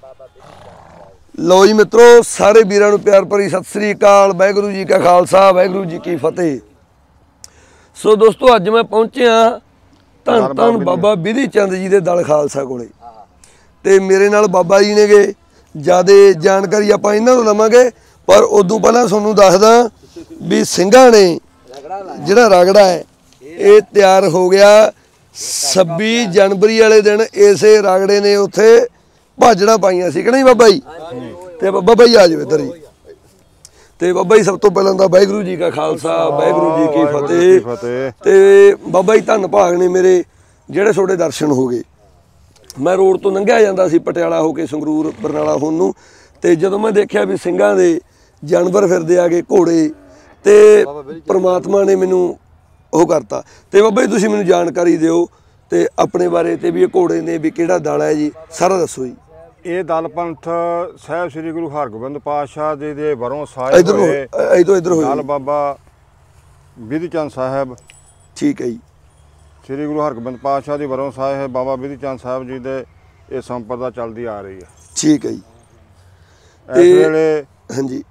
लो जी मित्रों, सारे वीरां नूं प्यार भरी सत श्री अकाल। वाहिगुरू जी का खालसा, वाहिगुरू जी की फतेह। सो दोस्तों, अज मैं पहुंचे धन धन बाबा बिधि चंद जी के दल खालसा कोले ते मेरे नाल बाबा जी ने गे। ज़्यादा जानकारी आपां इन्हां तों लवांगे, पर उदों पहलां तुहानूं दसदा भी ਸਿੰਘਾਂ ने जिहड़ा रगड़ा है ये तैयार हो गया 26 जनवरी वाले दिन। इसे रगड़े ने उत्थे भाजड़ा पाइयां सी कि नहीं बाबा जी? ते बाबा जी आ जाओ इधर जी। ते बाबा जी सब तो पहलां तां वाहिगुरू जी का खालसा, वाहिगुरू जी की फतेह। ते बाबा जी धन भाग ने मेरे जिहड़े तुहाडे दर्शन हो गए। मैं रोड तो लंघिया जांदा सी पटियाला हो के संगरूर बरनाला होण नूं, ते जदों मैं देखिया भी ਸਿੰਘਾਂ ਦੇ जानवर फिरदे आ गए घोड़े, ते परमात्मा ने मैनूं ਉਹ करता। ਤੇ ਬਾਬਾ ਜੀ ਤੁਸੀਂ ਮੈਨੂੰ ਜਾਣਕਾਰੀ ਦਿਓ ਤੇ ਆਪਣੇ ਬਾਰੇ, ਤੇ ਵੀ ਇਹ ਘੋੜੇ ਨੇ ਵੀ ਕਿਹੜਾ ਦਲ ਹੈ ਜੀ, ਸਾਰਾ ਦੱਸੋ ਜੀ। ਇਹ ਦਲ ਪੰਥ ਸਾਹਿਬ ਸ੍ਰੀ ਗੁਰੂ ਹਰਗੋਬਿੰਦ ਪਾਤਸ਼ਾਹ ਜੀ ਦੇ ਵਰੋਂ ਸਾਹਿਬ ਇਧਰ ਹੋਏ ਦਲ ਬਾਬਾ ਬਿਧੀ ਚੰਦ ਸਾਹਿਬ। ਠੀਕ ਹੈ ਜੀ। ਸ੍ਰੀ ਗੁਰੂ ਹਰਗੋਬਿੰਦ ਪਾਤਸ਼ਾਹ ਦੀ ਵਰੋਂ ਸਾਹਿਬ ਬਾਬਾ ਬਿਧੀ ਚੰਦ ਸਾਹਿਬ ਜੀ ਦੇ ਇਹ ਸੰਪਰਦਾ ਚੱਲਦੀ ਆ ਰਹੀ ਹੈ। ਠੀਕ ਹੈ ਜੀ। ਇਸ ਵੇਲੇ ਹਾਂਜੀ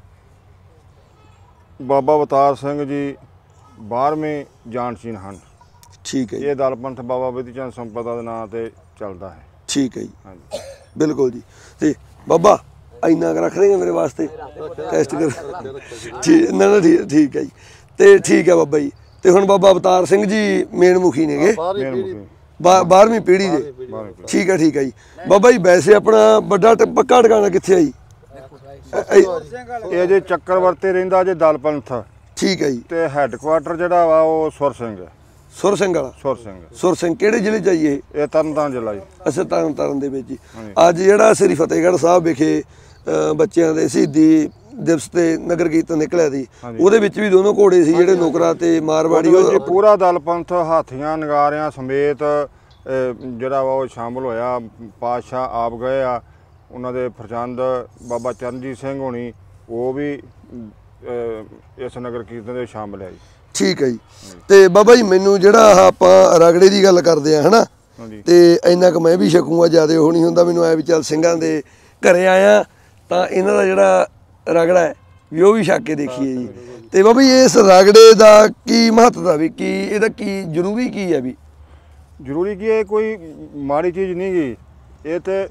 ਬਾਬਾ ਅਵਤਾਰ ਸਿੰਘ ਜੀ 12ਵੇਂ ਜਾਨਸ਼ੀਨ ਹਨ। ਠੀਕ ਹੈ ਜੀ। ਇਹ ਦਲ ਪੰਥ ਬਾਬਾ ਬਿਧੀ ਚੰਦ ਸੰਪਰਦਾ ਦੇ ਨਾਂ ਤੇ ਚੱਲਦਾ ਹੈ। ਠੀਕ ਹੈ ਜੀ। ਹਾਂਜੀ ਬਿਲਕੁਲ ਜੀ। ਤੇ ਬਾਬਾ ਇੰਨਾ ਕੁ ਰੱਖ ਦੇਂਗੇ ਮੇਰੇ ਵਾਸਤੇ ਟੈਸਟ ਕਰ? ਠੀਕ ਨਾ ਨਾ, ਠੀਕ ਹੈ ਜੀ। ਤੇ ਠੀਕ ਹੈ ਬਾਬਾ ਜੀ। ਤੇ ਹੁਣ ਬਾਬਾ ਅਵਤਾਰ ਸਿੰਘ ਜੀ ਮੇਨ ਮੁਖੀ ਨੇਗੇ 12ਵੀਂ ਪੀੜ੍ਹੀ ਦੇ। ਠੀਕ ਹੈ ਠੀਕ ਹੈ ਜੀ। ਬਾਬਾ ਜੀ ਵੈਸੇ ਆਪਣਾ ਵੱਡਾ ਪੱਕਾ ਟਿਕਾਣਾ ਕਿੱਥੇ ਆ ਜੀ? ਇਹ ਜੇ ਚੱਕਰਵਰਤੀ ਰਹਿੰਦਾ ਜੇ ਦਲ ਪੰਥ। ਠੀਕ ਹੈ ਜੀ। ਤੇ ਹੈੱਡਕੁਆਟਰ ਜਿਹੜਾ ਵਾ ਉਹ ਸੁਰ ਸਿੰਘ ਹੈ। ਸੁਰ ਸਿੰਘ ਵਾਲਾ? ਸੁਰ ਸਿੰਘ ਕਿਹੜੇ ਜ਼ਿਲ੍ਹੇ ਚ ਆਈਏ? ਇਹ ਤਰਨਤਾਰਨ ਜ਼ਿਲ੍ਹਾ ਜੀ। ਅੱਛਾ, ਤਰਨਤਾਰਨ ਦੇ ਵਿੱਚ ਜੀ। ਅੱਜ ਜਿਹੜਾ ਸ੍ਰੀ ਫਤਿਹਗੜ੍ਹ ਸਾਹਿਬ ਵਿਖੇ ਬੱਚਿਆਂ ਦੇ ਸ਼ਹੀਦੀ ਦਿਵਸ ਤੇ ਨਗਰ ਕੀਰਤਨ ਨਿਕਲਿਆ ਸੀ, ਉਹਦੇ ਵਿੱਚ ਵੀ ਦੋਨੋਂ ਘੋੜੇ ਸੀ ਜਿਹੜੇ ਨੌਕਰਾ ਤੇ ਮਾਰਵਾੜੀ। ਪੂਰਾ ਦਲ ਪੰਥ ਹਾਥੀਆਂ ਨਗਾਰਿਆਂ ਸਮੇਤ ਜਿਹੜਾ ਵਾ ਉਹ ਸ਼ਾਮਲ ਹੋਇਆ। ਪਾਤਸ਼ਾਹ ਆਪ ਗਏ ਆ, ਉਹਨਾਂ ਦੇ ਫਰਜ਼ੰਦ ਬਾਬਾ ਚਰਨਜੀਤ ਸਿੰਘ ਹੋਣੀ ਉਹ ਵੀ ਇਸ ਨਗਰ ਕੀਰਤਨ ਦੇ ਸ਼ਾਮਲ ਹੈ ਜੀ। ਠੀਕ ਹੈ ਜੀ। ਤੇ ਬਾਬਾ ਜੀ ਮੈਨੂੰ ਜਿਹੜਾ ਆਪਾਂ ਰਗੜੇ ਦੀ ਗੱਲ ਕਰਦੇ ਆ ਹਨਾ, ਤੇ ਇੰਨਾ ਕੁ ਮੈਂ ਵੀ ਛਕੂੰਗਾ, ਜ਼ਿਆਦਾ ਉਹ ਨਹੀਂ ਹੁੰਦਾ। ਮੈਨੂੰ ਆਇਆ ਵੀ ਚੱਲ ਸਿੰਘਾਂ ਦੇ ਘਰੇ ਆਇਆ ਤਾਂ ਇਹਨਾਂ ਦਾ ਜਿਹੜਾ ਰਗੜਾ ਹੈ ਵੀ ਉਹ ਵੀ ਛਕ ਕੇ ਦੇਖੀਏ ਜੀ। ਤੇ ਬਾਬਾ ਜੀ ਇਸ ਰਗੜੇ ਦਾ ਕੀ ਮਹੱਤਤਾ, ਵੀ ਕੀ ਇਹਦਾ ਕੀ ਜ਼ਰੂਰੀ ਕੀ ਹੈ? ਵੀ ਜ਼ਰੂਰੀ ਕੀ ਹੈ? ਕੋਈ ਮਾੜੀ ਚੀਜ਼ ਨਹੀਂ ਗੀ। ਇਹ ਤੇ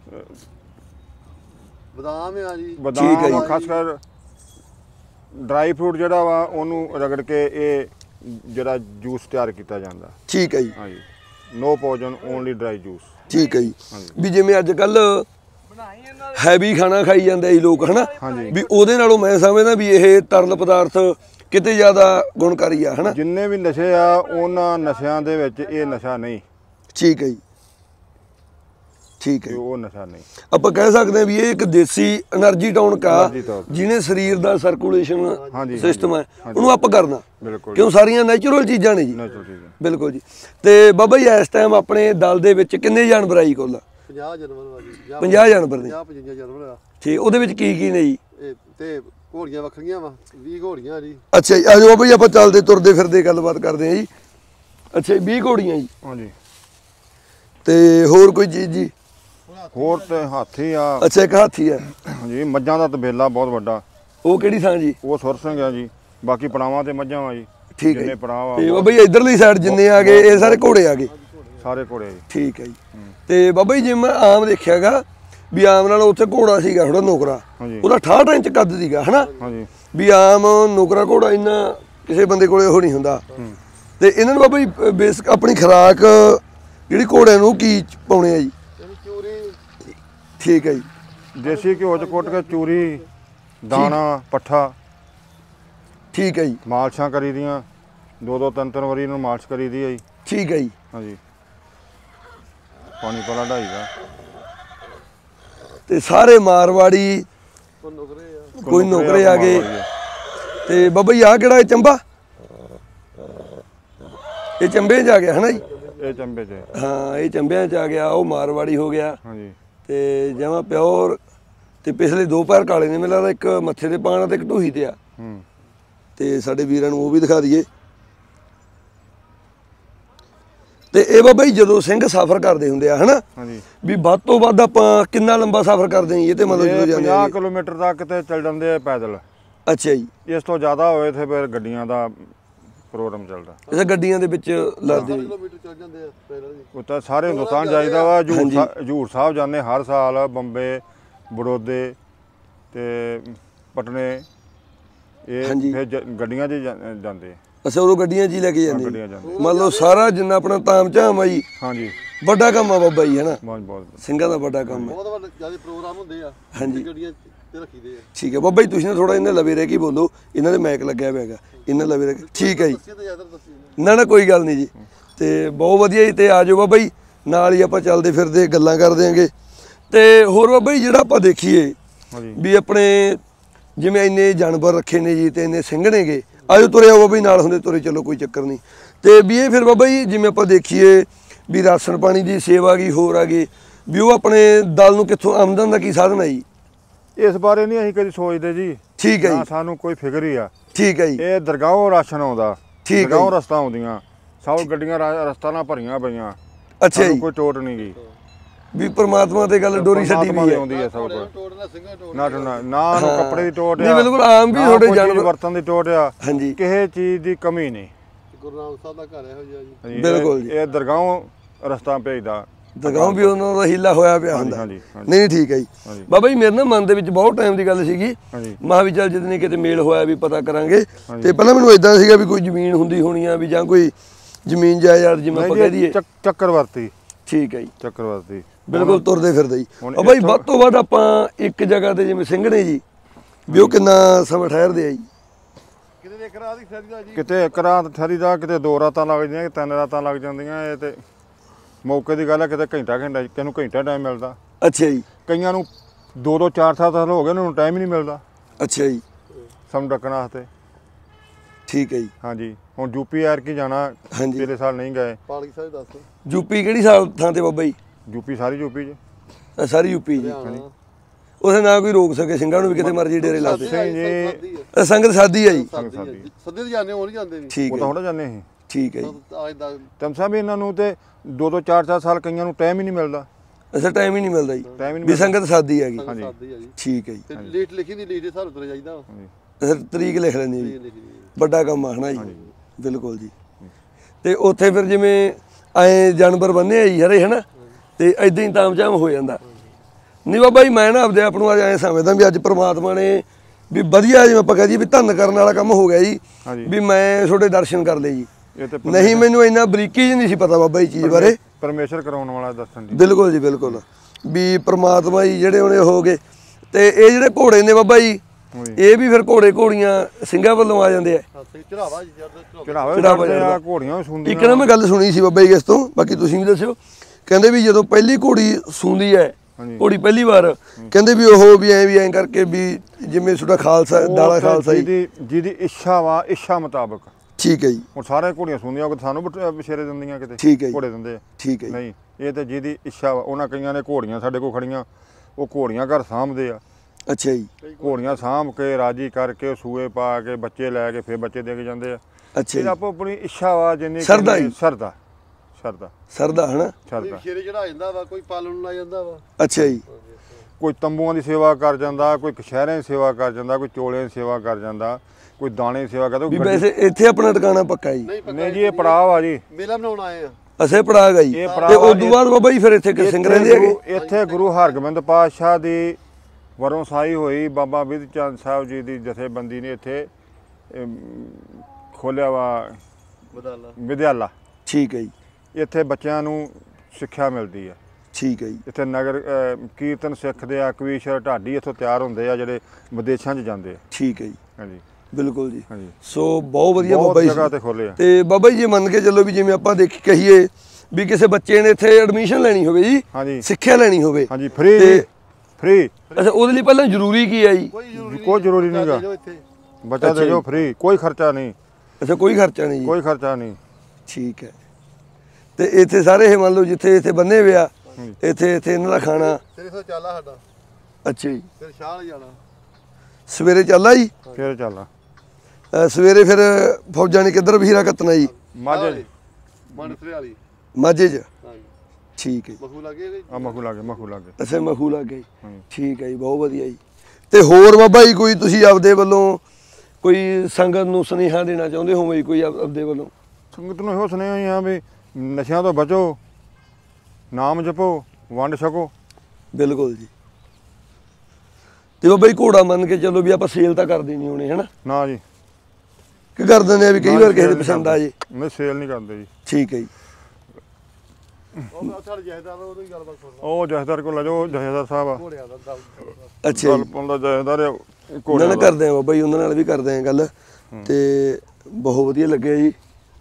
ਬਦਾਮ ਆ ਜੀ। ਬਦਾਮ ਖਾਸ ਕਰ ਡਰਾਈ ਫਰੂਟ ਜਿਹੜਾ ਵਾ ਉਹਨੂੰ ਰਗੜ ਕੇ ਇਹ ਜਿਹੜਾ ਜੂਸ ਤਿਆਰ ਕੀਤਾ ਜਾਂਦਾ। ਠੀਕ ਹੈ ਜੀ। ਹਾਂਜੀ, no poison, only dry juice. ਠੀਕ ਹੈ ਜੀ। ਵੀ ਜਿਵੇਂ ਅੱਜ ਕੱਲ ਹੈਵੀ ਖਾਣਾ ਖਾਈ ਜਾਂਦੇ ਜੀ ਲੋਕ ਹਨਾ, ਵੀ ਉਹਦੇ ਨਾਲੋਂ ਮੈਂ ਸਮਝਦਾ ਵੀ ਇਹ ਤਰਲ ਪਦਾਰਥ ਕਿਤੇ ਜ਼ਿਆਦਾ ਗੁਣਕਾਰੀ ਆ ਹਨਾ। ਜਿੰਨੇ ਵੀ ਨਸ਼ੇ ਆ ਉਹਨਾਂ ਨਸ਼ਿਆਂ ਦੇ ਵਿੱਚ ਇਹ ਨਸ਼ਾ ਨਹੀਂ। ਠੀਕ ਹੈ ਜੀ। ਠੀਕ ਹੈ, ਉਹ ਨਸ਼ਾ ਨਹੀਂ। ਆਪਾਂ ਕਹਿ ਸਕਦੇ ਹਾਂ ਵੀ ਇਹ ਇੱਕ ਦੇਸੀ એનર્ਜੀ ਟੌਨਿਕ ਆ, ਜਿਹਨੇ ਸਰੀਰ ਦਾ ਸਰਕੂਲੇਸ਼ਨ ਸਿਸਟਮ ਹੈ ਉਹਨੂੰ ਅਪ ਕਰਨਾ। ਕਿਉਂ? ਸਾਰੀਆਂ ਨੈਚੁਰਲ ਚੀਜ਼ਾਂ ਨੇ ਜੀ। ਬਿਲਕੁਲ ਜੀ। ਤੇ ਬਾਬਾ ਜੀ ਇਸ ਟਾਈਮ ਆਪਣੇ ਦਲ ਦੇ ਵਿੱਚ ਕਿੰਨੇ ਜਾਨਵਰ ਆਈ ਕੁੱਲ? 50 ਜਾਨਵਰ ਜੀ। 50 ਜਾਨਵਰ ਨੇ? 55 ਜਾਨਵਰ ਆ। ਠੀਕ। ਉਹਦੇ ਵਿੱਚ ਕੀ ਕੀ ਨੇ ਜੀ? ਤੇ ਘੋੜੀਆਂ ਵੱਖਰੀਆਂ ਵਾ, 20 ਘੋੜੀਆਂ ਜੀ। ਅੱਛਾ ਜੀ। ਆਜੋ ਬਾਬਾ ਜੀ ਆਪਾਂ ਚੱਲਦੇ ਤੁਰਦੇ ਫਿਰਦੇ ਗੱਲਬਾਤ ਕਰਦੇ ਹਾਂ ਜੀ। ਅੱਛਾ ਜੀ, 20 ਘੋੜੀਆਂ ਜੀ। ਹਾਂਜੀ। ਤੇ ਹੋਰ ਕੋਈ ਚੀਜ਼ ਜੀ? ਹੋਰ ਤੇ ਹਾਥੀ ਆ। ਅੱਛਾ, ਇੱਕ ਹਾਥੀ ਆ। ਹਾਂਜੀ। ਮੱਝਾਂ ਦਾ ਤਬੇਲਾ ਬਹੁਤ ਵੱਡਾ। ਉਹ ਕਿਹੜੀ ਥਾਂ ਜੀ? ਉਹ ਸੁਰ ਸਿੰਘ ਆ ਜੀ। ਬਾਕੀ ਪੜਾਵਾਂ ਤੇ ਮੱਝਾਂ ਆ ਜੀ। ਠੀਕ ਹੈ। ਜਿੰਨੇ ਪੜਾਵਾਂ ਤੇ ਬਾਬਾ ਜੀ ਇਧਰਲੀ ਸਾਈਡ ਜਿੰਨੇ ਆ ਗਏ ਇਹ ਸਾਰੇ ਘੋੜੇ ਆ ਗਏ? ਸਾਰੇ ਘੋੜੇ ਜੀ। ਠੀਕ ਹੈ ਜੀ। ਤੇ ਬਾਬਾ ਜੀ ਜਿਵੇਂ ਆਮ ਦੇਖਿਆਗਾ ਵੀ ਆਮ ਨਾਲ ਉੱਥੇ ਘੋੜਾ ਸੀਗਾ ਥੋੜਾ ਨੌਕਰਾ, ਉਹਦਾ 68 ਇੰਚ ਕੱਦ ਸੀਗਾ ਹਨਾ। ਵੀ ਆਮ ਨੌਕਰਾ ਘੋੜਾ ਇੰਨਾ ਕਿਸੇ ਬੰਦੇ ਕੋਲੇ ਉਹ ਨਹੀਂ ਹੁੰਦਾ। ਤੇ ਇਹਨਾਂ ਨੂੰ ਬਾਬਾ ਜੀ ਬੇਸਿਕ ਆਪਣੀ ਖੁਰਾਕ ਜਿਹੜੀ ਘੋੜਿਆਂ ਨੂੰ ਕੀ ਪਾਉਣੇ ਆ ਜੀ? ਠੀਕ ਹੈ ਜੀ। ਦੇਸੀ ਘਿਓ ਚ ਕੁੱਟ ਕੇ ਚੂਰੀ, ਦਾਣਾ, ਪੱਠਾ। ਠੀਕ ਹੈ ਜੀ। ਮਾਲਸ਼ਾਂ ਕਰੀ ਦੀਆਂ 2-2 3-3 ਵਾਰੀ ਇਹਨੂੰ ਮਾਲਸ਼ ਕਰੀ ਦੀ ਹੈ ਜੀ। ਠੀਕ ਹੈ ਜੀ। ਹਾਂਜੀ। ਪਾਣੀ ਪਲਾ ਢਾਈਦਾ। ਤੇ ਸਾਰੇ ਮਾਰਵਾੜੀ ਕੋਈ ਨੌਕਰੇ ਆ ਗਏ। ਤੇ ਬਾਬਾ ਜੀ ਆਹ ਕਿਹੜਾ ਇਹ ਚੰਬਾ? ਇਹ ਚੰਬੇ 'ਚ ਆ ਗਿਆ ਹਨਾ ਜੀ? ਇਹ ਚੰਬੇ 'ਚ। ਹਾਂ, ਇਹ ਚੰਬਿਆਂ 'ਚ ਆ ਗਿਆ। ਉਹ ਮਾਰਵਾੜੀ ਹੋ ਗਿਆ। ਹਾਂਜੀ। ਤੇ ਜਮਾਂ ਪਿਓਰ। ਤੇ ਪਿਛਲੇ 2 ਪੈਰ ਕਾਲੇ ਨੇ ਮੈਨੂੰ ਲੱਗਦਾ, ਇੱਕ ਮੱਥੇ ਤੇ ਪਾਣਾ ਤੇ ਇੱਕ ਢੂਹੀ ਤੇ ਆ। ਤੇ ਸਾਡੇ ਵੀਰਾਂ ਨੂੰ ਉਹ ਵੀ ਦਿਖਾ ਦਈਏ। ਤੇ ਇਹ ਬਾਬਾ ਜੀ ਜਦੋਂ ਸਿੰਘ ਸਫ਼ਰ ਕਰਦੇ ਹੁੰਦੇ ਆ ਹਨਾ ਹਾਂਜੀ ਵੀ ਵੱਧ ਤੋਂ ਵੱਧ ਆਪਾਂ ਕਿੰਨਾ ਲੰਬਾ ਸਫ਼ਰ ਕਰਦੇ ਹਾਂ ਜੀ ਇਹ ਤੇ ਮਤਲਬ ਜਦੋਂ ਇਹ ਜਾਂਦੇ 50 ਕਿਲੋਮੀਟਰ ਤੱਕ ਤੇ ਚੱਲ ਜਾਂਦੇ ਆ ਪੈਦਲ। ਅੱਛਾ ਜੀ। ਇਸ ਤੋਂ ਜ਼ਿਆਦਾ ਹੋਏ ਤੇ ਫਿਰ ਗੱਡੀਆਂ ਦਾ ਪ੍ਰੋਗਰਾਮ ਚੱਲਦਾ। ਇਹ ਗੱਡੀਆਂ ਦੇ ਵਿੱਚ ਲੱਗਦੇ ਜੀ। ਕਿਲੋਮੀਟਰ ਚੱਲ ਜਾਂਦੇ ਆ ਪੈਦਲ ਜੀ। ਉਹ ਤਾਂ ਸਾਰੇ ਹਿੰਦੁਸਤਾਨ ਜਾਈਦਾ ਵਾ। ਹਜ਼ੂਰ ਸਾਹਿਬ ਜਾਂਦੇ ਹਰ ਸਾਲ, ਬੰਬੇ, ਬੜੌਦੇ ਤੇ ਪਟਨੇ, ਇਹ ਫਿਰ ਗੱਡੀਆਂ 'ਚ ਜਾਂਦੇ। ਅੱਛਾ ਉਦੋਂ ਗੱਡੀਆਂ 'ਚ ਹੀ ਲੈ ਕੇ ਜਾਂਦੇ ਗੱਡੀਆਂ ਜਾਂਦੇ ਮੰਨ ਲਓ ਸਾਰਾ ਜਿੰਨਾ ਆਪਣਾ ਤਾਮ ਝਾਮ ਆ ਜੀ ਹਾਂਜੀ। ਵੱਡਾ ਕੰਮ ਆ ਬਾਬਾ ਜੀ ਹਨਾ, ਬਹੁਤ ਸਿੰਘਾਂ ਦਾ ਵੱਡਾ ਕੰਮ ਹੈ। ਬਹੁਤ ਵੱਡੇ ਜਿਆਦਾ ਪ੍ਰੋਗਰਾਮ ਹੁੰਦੇ ਆ। ਹਾਂਜੀ ਗੱਡੀਆਂ ਤੇ ਰੱਖੀਦੇ ਆ। ਠੀਕ ਹੈ ਬਾਬਾ ਜੀ, ਤੁਸੀਂ ਨਾ ਥੋੜਾ ਇਹਨਾਂ ਲਵੇ ਰਹਿ ਕੇ ਬੋਲੋ, ਇਹਨਾਂ ਦੇ ਮਾਈਕ ਲੱਗਿਆ ਹੋਇਆ ਹੈਗਾ, ਇਹਨਾਂ ਲਵੇ ਰਹਿ ਕੇ। ਠੀਕ ਹੈ ਜੀ। ਦੱਸੀ ਤੇ ਜ਼ਿਆਦਾ ਦੱਸੀ ਨਾ ਨਾ ਕੋਈ ਗੱਲ ਨਹੀਂ ਜੀ। ਤੇ ਬਹੁਤ ਵਧੀਆ ਜੀ। ਤੇ ਆ ਜਾਓ ਬਾਬਾ ਜੀ, ਨਾਲ ਹੀ ਆਪਾਂ ਚੱਲਦੇ ਫਿਰਦੇ ਗੱਲਾਂ ਕਰਦੇ ਆਂਗੇ। ਤੇ ਹੋਰ ਬਾਬਾ ਜੀ ਜਿਹੜਾ ਆਪਾਂ ਦੇਖੀਏ ਹਾਂਜੀ ਵੀ ਆਪਣੇ ਜਿਵੇਂ ਇੰਨੇ ਜਾਨਵਰ ਰੱਖੇ ਨੇ ਜੀ ਤੇ ਇੰਨੇ ਸਿੰਘ ਨੇਗੇ, ਆਜੋ ਤੁਰੇ ਆਓ ਬਾਬਾ ਜੀ, ਨਾਲ ਹੁੰਦੇ ਤੁਰੇ ਚਲੋ, ਕੋਈ ਚੱਕਰ ਨਹੀਂ। ਤੇ ਵੀ ਇਹ ਫਿਰ ਬਾਬਾ ਜੀ ਜਿਵੇਂ ਆਪਾਂ ਦੇਖੀਏ ਵੀ ਰਾਸ਼ਨ ਪਾਣੀ ਦੀ ਸੇਵਾ ਗਈ, ਹੋਰ ਆ ਗਈ ਵੀ ਉਹ ਆਪਣੇ ਦਲ ਨੂੰ ਕਿੱਥੋਂ ਆਮਦਨ ਦਾ ਕੀ ਸਾਧਨ ਆ ਜੀ? ਇਸ ਬਾਰੇ ਨਹੀਂ ਅਸੀਂ ਕਦੀ ਸੋਚਦੇ ਜੀ। ਠੀਕ ਹੈ ਨਾ ਜੀ। ਸਾਨੂੰ ਕੋਈ ਫਿਕਰ ਹੀ ਆ। ਠੀਕ ਹੈ ਜੀ। ਇਹ ਦਰਗਾਹੋਂ ਰਾਸ਼ਨ ਆਉਂਦਾ, ਠੀਕ ਹੈ ਦਰਗਾਹੋਂ ਰਸਤਾ ਆਉਂਦੀਆਂ, ਸਭ ਗੱਡੀਆਂ ਰਸਤਾ ਨਾਲ ਭਰੀਆਂ ਪਈਆਂ। ਅੱਛਾ ਸਾਨੂੰ ਜੀ। ਕੋਈ ਟੋਟ ਨਹੀਂ ਗਈ। ਵੀ ਪ੍ਰਮਾਤਮਾ ਤੇ ਗੱਲ ਡੋਰੀ ਛੱਡੀ ਪਰਮਾਤਮਾ ਵੀ ਦੀ ਹੈ। ਆਉਂਦੀ ਹੈ ਸਭ ਕੁਝ। ਟੋੜਨਾ ਸਿੰਘਾਂ ਟੋੜ ਨਾ ਨਾ ਨੂੰ ਕੱਪੜੇ ਦੀ ਟੋਟ ਆ, ਨਹੀਂ ਬਿਲਕੁਲ ਆਮ ਵੀ ਨਾ ਤੁਹਾਡੇ ਕੋਈ ਚੀਜ਼ ਜਾਨਵਰ ਵਰਤਨ ਦੀ ਟੋਟ ਆ, ਹਾਂਜੀ ਕਿਸੇ ਚੀਜ਼ ਦੀ ਕਮੀ ਨਹੀਂ। ਗੁਰੂ ਨਾਨਕ ਸਾਹਿਬ ਦਾ ਘਰ ਇਹੋ ਜਿਹਾ ਜੀ। ਹਾਂਜੀ, ਬਿਲਕੁਲ ਜੀ। ਇਹ ਦਰਗਾਹੋਂ ਰਸਤਾ ਭੇਜਦਾ। ਦਗਾਉਂ ਵੀ ਉਹਨਾਂ ਦਾ ਹੀਲਾ ਹੋਇਆ ਪਿਆ ਹੁੰਦਾ। ਹਾਂਜੀ ਹਾਂਜੀ ਨਹੀਂ ਠੀਕ ਹੈ ਜੀ। ਹਾਂਜੀ। ਬਾਬਾ ਜੀ ਮੇਰੇ ਨਾ ਮਨ ਦੇ ਵਿੱਚ ਬਹੁਤ ਟਾਈਮ ਦੀ ਗੱਲ ਸੀਗੀ, ਹਾਂਜੀ ਮਹਾਂ ਵੀ ਚੱਲ ਜਿੱਦਨੇ ਕਿਤੇ ਮੇਲ ਹੋਇਆ ਵੀ ਪਤਾ ਕਰਾਂਗੇ। ਤੇ ਪਹਿਲਾਂ ਮੈਨੂੰ ਇਦਾਂ ਸੀਗਾ ਵੀ ਕੋਈ ਜ਼ਮੀਨ ਹੁੰਦੀ ਹੋਣੀ ਆ ਵੀ ਜਾਂ ਕੋਈ ਜ਼ਮੀਨ ਜਾਇਦਾਦ ਜਿਵੇਂ ਆਪਾਂ ਕਹਿ ਦਈਏ। ਚੱਕਰਵਰਤੀ। ਠੀਕ ਹੈ ਜੀ। ਚੱਕਰਵਰਤੀ ਬਿਲਕੁਲ ਤੁਰਦੇ ਫਿਰਦੇ ਜੀ। ਹੁਣ ਬਾਬਾ ਜੀ ਵੱਧ ਤੋਂ ਵੱਧ ਆਪਾਂ ਇੱਕ ਜਗ੍ਹਾ ਤੇ ਜਿਵੇਂ ਸਿੰਘ ਨੇ ਜੀ ਵੀ ਉਹ ਕਿੰਨਾ ਸਮਾਂ ਠਹਿਰਦੇ ਆ ਜੀ? ਕਿਤੇ ਦੇਖ ਰਾਤ ਦੀ ਫੈਰੀ ਦਾ ਜੀ। ਕਿਤੇ ਇੱਕ ਰਾਤ ਠਹਿਰੀ ਦਾ, ਕਿਤੇ 2 ਰਾਤਾਂ ਲੱਗ ਜਾਂਦੀਆਂ, ਕਿਤੇ 3 ਰਾਤਾਂ ਲੱਗ ਜਾਂਦੀਆਂ। ਇਹ ਤੇ ਮੌਕੇ ਦੀ ਗੱਲ ਹੈ। ਕਿਤੇ ਘੰਟਾ ਕਿਹਨੂੰ ਘੰਟਾ ਟਾਈਮ ਮਿਲਦਾ। ਅੱਛਾ ਜੀ। ਕਈਆਂ ਨੂੰ 2-2 4 ਸਾਲ ਹੋ ਗਏ, ਉਹਨਾਂ ਨੂੰ ਟਾਈਮ ਹੀ ਨਹੀਂ ਮਿਲਦਾ ਅੱਛਾ ਜੀ। ਸਾਨੂੰ ਡੱਕਣ ਵਾਸਤੇ। ਠੀਕ ਹੈ ਜੀ। ਹਾਂਜੀ ਹੁਣ ਯੂਪੀ ਐਰ ਕੀ ਜਾਣਾ, ਹਾਂਜੀ। ਪਿਛਲੇ ਸਾਲ ਨਹੀਂ ਗਏ। ਪਾਲਕੀ ਸਾਹਿਬ ਦੱਸ। ਯੂਪੀ ਕਿਹੜੀ ਸਾਲ ਥਾਂ ਤੇ ਬਾਬਾ ਜੀ? ਯੂਪੀ ਸਾਰੀ ਯੂਪੀ 'ਚ ਸਾਰੀ ਯੂਪੀ ਜੀ। ਹਰਿਆਣਾ। ਉਥੇ ਨਾ ਕੋਈ ਰੋਕ ਸਕੇ ਸਿੰਘਾਂ ਨੂੰ ਵੀ ਕਿਤੇ ਮਰਜ਼ੀ ਡੇਰੇ ਲਾ ਦੇ। ਸਿੰਘ ਜੀ ਸੰਗਤ ਸਾਦੀ ਆ ਜੀ। ਸੱਦੇ ਤੇ ਜਾਂਦੇ, ਉਹ ਨਹੀਂ ਜਾਂਦੇ ਵੀ। ਠੀਕ ਉਹ ਹੈ ਤਾਂ ਹੁਣ ਜਾਂਦੇ ਸੀ। ਠੀਕ ਹੈ ਜੀ। ਅੱਜ ਦਾ ਤਮ ਸਾਹਿਬ ਇਹਨਾਂ ਨੂੰ ਤੇ 2-2 4-4 ਸਾਲ ਕਈਆਂ ਨੂੰ ਟਾਈਮ ਹੀ ਨਹੀਂ ਮਿਲਦਾ। ਅੱਛਾ ਟਾਈਮ ਹੀ ਨਹੀਂ ਮਿਲਦਾ ਜੀ। ਟਾਈਮ ਹੀ ਨਹੀਂ ਵੀ ਸੰਗਤ ਸਾਦੀ ਹੈਗੀ। ਹਾਂਜੀ। ਸਾਦੀ ਆ ਜੀ। ਠੀਕ ਹੈ ਜੀ। ਤੇ ਲੇਟ ਲਿਖੀ ਦੀ ਲੇਟ ਦੇ ਹਿਸਾਬ ਤੁਰੇ ਜਾਈਦਾ। ਹਾਂਜੀ। ਅੱਛਾ ਤਰੀਕ ਲਿਖ ਲੈਂਦੀ ਜੀ। ਲਿਖੀ ਦੀ। ਵੱਡਾ ਕੰਮ ਆ ਹਨਾ ਜੀ। ਬਿਲਕੁਲ ਜੀ। ਤੇ ਉੱਥੇ ਫਿਰ ਜਿਵੇਂ ਐ ਜਾਨਵਰ ਬੰਨੇ ਆ ਜੀ ਹਰੇ ਹਨਾ, ਤੇ ਇਦਾਂ ਹੀ ਤਾਮਝਾਮ ਹੋ ਜਾਂਦਾ। ਨਹੀਂ ਬਾਬਾ ਜੀ ਮੈਂ ਨਾ ਆਪਦੇ ਆਪ ਨੂੰ ਅੱਜ ਐਂ ਸਮਝਦਾ ਵੀ ਅੱਜ ਪ੍ਰਮਾਤਮਾ ਨੇ ਵੀ ਵਧੀਆ ਜਿਵੇਂ ਆਪਾਂ ਕਹਿ ਦਈਏ ਵੀ ਧੰਨ ਕਰਨ ਵਾਲਾ ਕੰਮ ਹੋ ਗਿਆ ਜੀ। ਹਾਂਜੀ। ਵੀ ਮੈਂ ਤੁਹਾਡੇ ਦਰਸ਼ਨ ਕਰ ਲਏ ਜੀ। ਇਹ ਤੇ ਨਹੀਂ ਮੈਨੂੰ ਇੰਨਾ ਬਰੀਕੀ ਜਿਹੀ ਨਹੀਂ ਸੀ ਪਤਾ ਬਾਬਾ ਜੀ ਚੀਜ਼ ਬਾਰੇ। ਪਰਮੇਸ਼ਰ ਕਰਾਉਣ ਵਾਲਾ ਦੱਸਣ ਦੀ। ਬਿਲਕੁਲ ਜੀ ਬਿਲਕੁਲ। ਵੀ ਪ੍ਰਮਾਤਮਾ ਜੀ ਜਿਹੜੇ ਉਹਨੇ ਹੋ ਗਏ। ਤੇ ਇਹ ਜਿਹੜੇ ਘੋੜੇ ਨੇ ਬਾਬਾ ਜੀ, ਇਹ ਵੀ ਫਿਰ ਘੋੜੇ ਘੋੜੀਆਂ ਸਿੰਘਾਂ ਵੱਲੋਂ ਆ ਜਾਂਦੇ ਆ। ਚੜਾਵਾ ਜੀ ਚੜਾਵੇ ਆ, ਘੋੜੀਆਂ ਵੀ ਸੁਣਦੀਆਂ। ਇੱਕ ਨਾ ਮੈਂ ਗੱਲ ਸੁਣੀ ਸੀ ਬਾਬਾ ਜੀ ਕਿਸ ਤੋਂ, ਬਾਕੀ ਤੁਸੀਂ ਵੀ ਦੱਸਿਓ। ਕਹਿੰਦੇ ਵੀ ਜਦੋਂ ਪਹਿਲੀ ਘੋੜੀ ਸੂੰਦੀ ਹੈ, ਘੋੜੀ ਪਹਿਲੀ ਵਾਰ, ਕਹਿੰਦੇ ਵੀ ਉਹ ਵੀ ਐਂ ਕਰਕੇ ਵੀ ਜਿਵੇਂ ਤੁਹਾਡਾ ਖਾਲਸਾ ਦਾਲਾ ਖਾਲਸਾ ਜੀ ਜਿਹਦੀ ਇੱਛਾ ਵਾ, ਇੱਛਾ ਮੁਤਾਬਕ। ਠੀਕ ਹੈ ਜੀ। ਹੁਣ ਸਾਰੇ ਘੋੜੀਆਂ ਸੁਣਦੀਆਂ, ਉਹ ਸਾਨੂੰ ਬਸ਼ੇਰੇ ਦਿੰਦੀਆਂ ਕਿਤੇ। ਠੀਕ ਹੈ ਜੀ। ਘੋੜੇ ਦਿੰਦੇ ਆ। ਠੀਕ ਹੈ ਜੀ। ਨਹੀਂ, ਇਹ ਤੇ ਜਿਹਦੀ ਇੱਛਾ ਵਾ। ਉਹਨਾਂ ਕਈਆਂ ਨੇ ਘੋੜੀਆਂ ਸਾਡੇ ਕੋਲ ਖੜੀਆਂ, ਉਹ ਘੋੜੀਆਂ ਘਰ ਸਾਂਭਦੇ ਆ। ਅੱਛਾ ਜੀ। ਘੋੜੀਆਂ ਸਾਂਭ ਕੇ ਰਾਜੀ ਕਰਕੇ ਸੂਏ ਪਾ ਕੇ ਬੱਚੇ ਲੈ ਕੇ ਫਿਰ ਬੱਚੇ ਦੇ ਕੇ ਜਾਂਦੇ ਆ। ਅੱਛਾ ਇਹ ਜੀ। ਆਪੋ ਆਪਣੀ ਇੱਛਾ ਵਾ ਜਿੰਨੀ ਸਰਦਾ ਜੀ। ਸਰਦਾ ਸਰਦਾ ਹਨਾ। ਸਰਦਾ। ਸ਼ੇਰੇ ਚੜਾ ਜਾਂਦਾ ਵਾ, ਕੋਈ ਪਾਲਣ ਨੂੰ ਲਾ ਜਾਂਦਾ ਵਾ। ਅੱਛਾ ਜੀ। ਕੋਈ ਤੰਬੂਆਂ ਦੀ ਸੇਵਾ ਕਰ ਜਾਂਦਾ, ਕੋਈ ਕਸ਼ਹਿਰਿਆਂ ਦੀ ਸੇਵਾ ਕਰ ਜਾਂਦਾ, ਕੋਈ ਚੋਲਿਆਂ ਦੀ ਸੇਵਾ ਕਰ ਜਾਂਦਾ, ਕੋਈ ਦਾਣੇ ਦੀ ਸੇਵਾ ਕਰਦਾ। ਵੀ ਵੈਸੇ ਇੱਥੇ ਆਪਣਾ ਟਿਕਾਣਾ ਪੱਕਾ ਜੀ? ਨਹੀਂ ਜੀ, ਇਹ ਪੜਾਅ ਆ ਜੀ। ਮੇਲਾ ਬਣਾਉਣ ਆਏ ਆ। ਅਸੇ ਪੜਾ ਗਈ। ਇਹ ਤੇ ਪੜਾਅ ਉਸ ਤੋਂ ਬਾਅਦ ਬਾਬਾ ਜੀ ਫਿਰ ਇੱਥੇ ਕਿ ਸਿੰਘ ਰਹਿੰਦੇ ਹੈਗੇ? ਇੱਥੇ ਗੁਰੂ ਹਰਗੋਬਿੰਦ ਪਾਤਸ਼ਾਹ ਦੀ ਵਰੋਂ ਸਾਈ ਹੋਈ। ਬਾਬਾ ਬਿਧ ਚੰਦ ਸਾਹਿਬ ਜੀ ਦੀ ਜਥੇਬੰਦੀ ਨੇ ਇੱਥੇ ਖੋਲਿਆ ਵਾ ਵਿਦਿਆਲਾ। ਠੀਕ ਹੈ ਜੀ। ਇੱਥੇ ਬੱਚਿਆਂ ਨੂੰ ਸਿੱਖਿਆ ਮਿਲਦੀ ਆ। ਠੀਕ ਹੈ ਜੀ। ਇੱਥੇ ਨਗਰ ਕੀਰਤਨ ਸਿੱਖਦੇ ਆ, ਕਵੀਸ਼ਰ ਢਾਡੀ ਇੱਥੋਂ ਤਿਆਰ ਹੁੰਦੇ ਆ ਜਿਹੜੇ ਵਿਦੇਸ਼ਾਂ 'ਚ ਜਾਂਦੇ ਆ। ਠੀਕ ਹੈ ਜੀ। ਹਾਂਜੀ ਬਿਲਕੁਲ ਜੀ। ਹਾਂਜੀ। ਸੋ ਬਹੁਤ ਵਧੀਆ ਬਹੁਤ ਬਾਬਾ ਜੀ ਜਗ੍ਹਾ ਤੇ ਖੋਲੇ ਆ। ਤੇ ਬਾਬਾ ਜੀ ਜੇ ਮੰਨ ਕੇ ਚੱਲੋ ਵੀ ਜਿਵੇਂ ਆਪਾਂ ਕਹੀਏ ਵੀ ਕਿਸੇ ਬੱਚੇ ਨੇ ਇੱਥੇ ਐਡਮਿਸ਼ਨ ਲੈਣੀ ਹੋਵੇ ਜੀ, ਹਾਂਜੀ ਸਿੱਖਿਆ ਲੈਣੀ ਹੋਵੇ, ਹਾਂਜੀ, ਫ੍ਰੀ। ਅੱਛਾ ਉਹਦੇ ਲਈ ਪਹਿਲਾਂ ਜ਼ਰੂਰੀ ਕੀ ਹੈ ਜੀ? ਕੋਈ ਜ਼ਰੂਰੀ ਨਹੀਂਗਾ। ਬੱਚਾ ਦੇ ਜੋ ਫ੍ਰੀ, ਕੋਈ ਖਰਚਾ ਨਹੀਂ। ਅੱਛਾ ਕੋਈ ਖਰਚਾ ਨਹੀਂ ਜੀ? ਕੋਈ ਖਰਚਾ ਨਹੀਂ। ਠੀਕ ਹੈ। ਤੇ ਇੱਥੇ ਸਾਰੇ ਇਹ ਮੰਨ ਲਓ ਜਿੱਥੇ ਇੱਥੇ ਬੰਨੇ ਹੋਏ ਆ, ਇੱਥੇ ਇਹਨਾਂ ਦਾ ਖਾਣਾ। ਤੇਰੇ ਤੋਂ ਚੱਲਾ ਸਾਡਾ। ਅੱਛਾ ਜੀ। ਫਿਰ ਸ਼ਾਹ ਜਾਣਾ ਸਵੇਰੇ ਚੱਲਾ ਜੀ? ਫਿਰ ਚੱਲ ਸਵੇਰੇ ਫਿਰ ਫੌਜਾਂ ਨੇ ਕਿੱਧਰ ਵੀਰਾ ਕੱਤਣਾ ਜੀ? ਮਾਝੇ ਮਨਸਰੇ ਵਾਲੀ। ਮਾਝੇ 'ਚ ਹਾਂਜੀ ਠੀਕ ਹੈ ਜੀ। ਮਖੂ ਲੱਗੇ ਆ ਮਖੂ ਲਾਗੇ ਅੱਛਾ ਮਖੂ ਲੱਗ ਗਈ ਹਾਂਜੀ। ਠੀਕ ਹੈ ਜੀ ਬਹੁਤ ਵਧੀਆ ਜੀ। ਤੇ ਹੋਰ ਬਾਬਾ ਜੀ ਕੋਈ ਤੁਸੀਂ ਆਪਦੇ ਵੱਲੋਂ ਕੋਈ ਸੰਗਤ ਨੂੰ ਸੁਨੇਹਾ ਦੇਣਾ ਚਾਹੁੰਦੇ ਹੋ ਜੀ ਕੋਈ ਆਪਦੇ ਵੱਲੋਂ? ਸੰਗਤ ਨੂੰ ਇਹੋ ਸੁਨੇਹਾ ਹੀ ਆ ਵੀ ਨਸ਼ਿਆਂ ਤੋਂ ਬਚੋ, ਨਾਮ ਜਪੋ, ਵੰਡ ਛਕੋ। ਬਿਲਕੁਲ ਜੀ। ਤੇ ਬਾਬਾ ਜੀ ਘੋੜਾ ਮੰਨ ਕੇ ਚੱਲੋ ਵੀ ਆਪਾਂ ਸੇਲ ਤਾਂ ਕਰਦੇ ਨਹੀਂ ਹੋਣੇ ਹਨਾ ਨਾ ਜੀ, ਕਿ ਕਰ ਦਿੰਦੇ ਆ ਵੀ ਕਈ ਵਾਰ ਕਿਸੇ ਦੇ ਪਸੰਦ ਆ ਜੇ? ਨਹੀਂ ਸੇਲ ਨਹੀਂ ਕਰਦੇ ਜੀ। ਠੀਕ ਹੈ ਜੀ। ਉਹ ਮੈਂ ਉੱਥੇ ਜਹੇਦਾਰ ਉਹਦੀ ਗੱਲਬਾਤ ਸੁਣ ਲਾ ਉਹ ਜਹੇਦਾਰ ਕੋਲ ਲੈ ਜਾਓ, ਜਹੇਦਾਰ ਸਾਹਿਬ ਆ ਘੋੜਿਆਂ ਦਾ ਅੱਛਾ ਗੱਲ ਜੀ। ਪਾਉਂਦਾ ਜਹੇਦਾਰ ਆ, ਉਹਨਾਂ ਘੋੜਿਆਂ ਨਾਲ ਦਾ। ਕਰਦੇ ਆ ਬਾਬਾ ਜੀ, ਉਹਨਾਂ ਨਾਲ ਵੀ ਕਰਦੇ ਆ ਗੱਲ ਤੇ ਬਹੁਤ ਵਧੀਆ ਲੱਗਿਆ ਜੀ।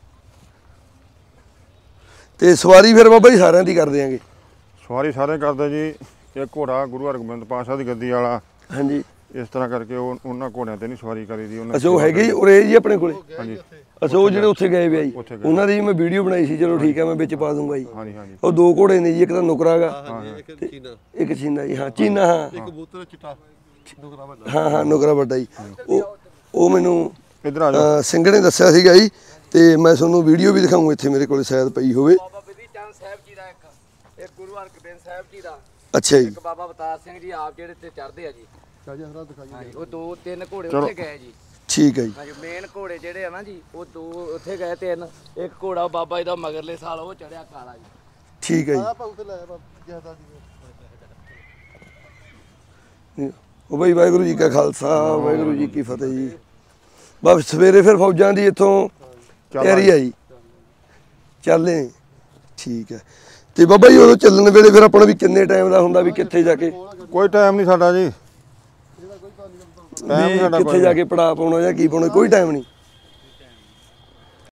ਤੇ ਸਵਾਰੀ ਫਿਰ ਬਾਬਾ ਜੀ ਸਾਰਿਆਂ ਦੀ ਕਰਦੇ ਆਂਗੇ? ਸਵਾਰੀ ਸਾਰੇ ਕਰਦੇ ਜੀ। ਇਹ ਘੋੜਾ ਗੁਰੂ ਹਰਗੋਬਿੰਦ ਪਾਤਸ਼ਾਹ ਦੀ ਗੱਦੀ ਵਾਲਾ, ਹਾਂਜੀ। ਇਸ ਤਰ੍ਹਾਂ ਕਰਕੇ ਉਹਨਾਂ ਘੋੜਿਆਂ ਤੇ ਨਹੀਂ ਸਵਾਰੀ ਕਰੀਦੀ। ਉਹਨਾਂ ਅੱਛਾ ਉਹ ਹੈਗੇ ਜੀ ਉਰੇ ਜੀ ਆਪਣੇ ਕੋਲੇ? ਹਾਂਜੀ ਅੱਛਾ ਉਹ ਜਿਹੜੇ ਉੱਥੇ ਗਏ ਵੇ ਆ ਜੀ, ਉੱਥੇ ਗਏ। ਉਹਨਾਂ ਦੀ ਮੈਂ ਵੀਡੀਓ ਬਣਾਈ ਸੀ। ਚਲੋ ਠੀਕ ਹੈ ਮੈਂ ਵਿੱਚ ਪਾ ਦੂੰਗਾ ਜੀ। ਹਾਂਜੀ ਹਾਂਜੀ ਉਹ ਦੋ ਘੋੜੇ ਨੇ ਜੀ, ਇੱਕ ਤਾਂ ਨੁਕਰਾ ਗਾ, ਹਾਂਜੀ ਇੱਕ ਚੀਨਾ ਇੱਕ ਚੀਨਾ ਜੀ। ਹਾਂ ਚੀਨਾ, ਹਾਂ ਇੱਕ ਕਬੂਤਰ ਚਿੱਟਾ ਨੁਕਰਾ ਵੱਡਾ ਹਾਂ ਹਾਂ ਨੁਕਰਾ ਵੱਡਾ ਜੀ। ਉਹ ਮੈਨੂੰ ਇੱਧਰ ਆ ਜਾਓ। ਸਿੰਘ ਨੇ ਦੱਸਿਆ ਸੀਗਾ ਜੀ। ਤੇ ਮੈਂ ਤੁਹਾਨੂੰ ਵੀਡੀਓ ਵੀ ਦਿਖਾਊਂ, ਇੱਥੇ ਮੇਰੇ ਕੋਲ ਸ਼ਾਇਦ ਪਈ ਹੋਵੇ। ਬਾਬਾ ਬਿਧੀ ਚੰਦ ਸਾਹਿਬ ਜੀ ਦਾ ਇੱਕ ਗੁਰੂ ਹਰਗੋਬਿੰਦ ਸਾਹਿਬ ਜੀ ਦਾ, ਅੱਛਾ ਜੀ। ਇੱਕ ਬਾਬਾ ਅਵਤਾਰ ਸਿੰਘ ਜੀ ਆਪ ਜਿਹੜੇ ਤੇ ਚੜ੍ਹਦੇ ਆ ਜੀ। ਚਾਹੀਏ ਹਰਾ ਦਿਖਾਈਏ ਹਾਂਜੀ ਉਹ 2-3 ਘੋੜੇ ਚਲੋ। ਉੱਥੇ ਗਏ ਜੀ। ਠੀਕ ਹੈ ਜੀ। ਹਾਂਜੀ ਮੇਨ ਘੋੜੇ ਜਿਹੜੇ ਆ ਨਾ ਜੀ ਉਹ 2 ਉੱਥੇ ਗਏ 3। ਇੱਕ ਘੋੜਾ ਉਹ ਬਾਬਾ ਜੀ ਦਾ ਮਗਰਲੇ ਸਾਲ ਉਹ ਚੜਿਆ ਕਾਲਾ ਜੀ। ਠੀਕ ਹੈ ਜੀ। ਆਪਾਂ ਉੱਥੇ ਲੈ ਜਹੇਦਾਰ ਜੀ ਉਹ ਬਈ ਵਾਹਿਗੁਰੂ ਜੀ ਕਾ ਖਾਲਸਾ ਵਾਹਿਗੁਰੂ ਜੀ ਕੀ ਫਤਿਹ ਜੀ। ਬਸ ਸਵੇਰੇ ਫਿਰ ਫੌਜਾਂ ਦੀ ਇੱਥੋਂ ਤਿਆਰੀ ਆ ਜੀ, ਚੱਲੇ। ਠੀਕ ਹੈ। ਤੇ ਬਾਬਾ ਜੀ ਉਦੋਂ ਚੱਲਣ ਵੇਲੇ ਫਿਰ ਆਪਣਾ ਵੀ ਕਿੰਨੇ ਟਾਈਮ ਦਾ ਹੁੰਦਾ ਵੀ ਕਿੱਥੇ ਜਾ ਕੇ ਕੋਈ ਟਾਈਮ ਨਹੀਂ ਸਾਡਾ ਜੀ। ਟਾਈਮ ਵੀ ਸਾਡਾ ਕਿੱਥੇ ਜਾ ਕੇ ਪੜਾ ਪਾਉਣਾ ਜਾਂ ਕੀ ਪਾਉਣਾ, ਕੋਈ ਟਾਈਮ ਨਹੀਂ?